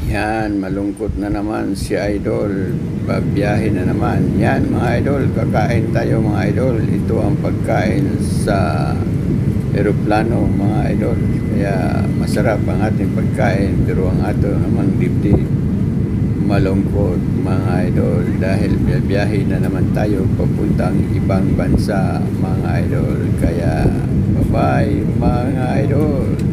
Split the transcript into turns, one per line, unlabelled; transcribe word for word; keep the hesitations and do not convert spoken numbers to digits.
Yan, malungkot na naman si Idol. Babiyahe na naman. Yan mga idol, kakain tayo mga idol. Ito ang pagkain sa eroplano mga idol. Kaya masarap ang ating pagkain, pero ang ato namang dibdib malungkot mga idol. Dahil biyahe na naman tayo papuntang ibang bansa mga idol. Kaya bye bye mga idol.